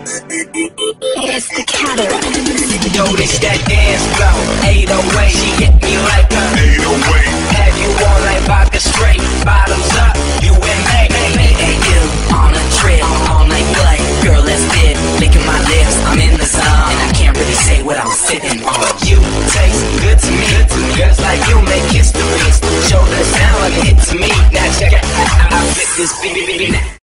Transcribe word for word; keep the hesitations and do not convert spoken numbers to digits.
It's the Cataracs. Yo, this that dance flow, eight oh eight, she hit me like a eight oh eight. Have you on like vodka straight, bottoms up, you and me, and you on a trip, all night play, girl, let's dip, licking my lips, I'm in the zone, and I can't really say what I'm sitting on. You taste good to me, girls like you make history, shoulder sound like a hit to me. Now check out, I flip this beat.